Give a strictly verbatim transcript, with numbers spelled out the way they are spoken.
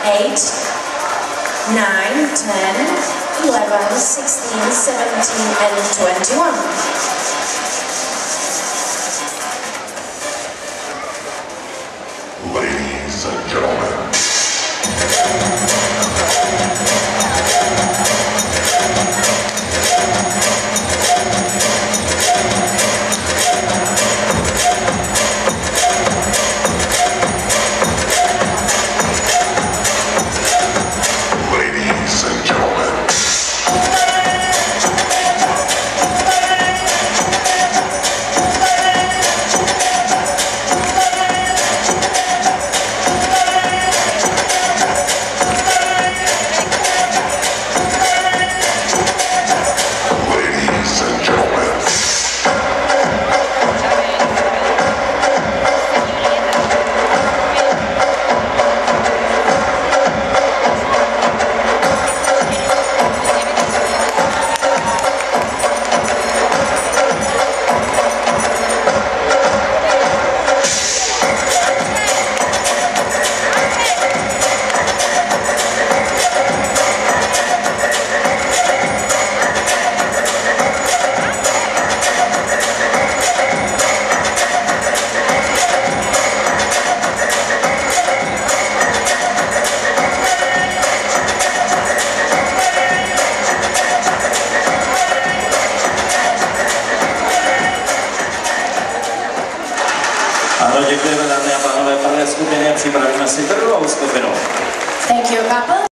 eight, nine, ten, eleven, sixteen, seventeen, and twenty-one. Ladies and gentlemen. Ladies and gentlemen. Ano, děkujeme, dámy a pánové, prvé skupině, připravíme si druhou skupinu. Thank you, couple.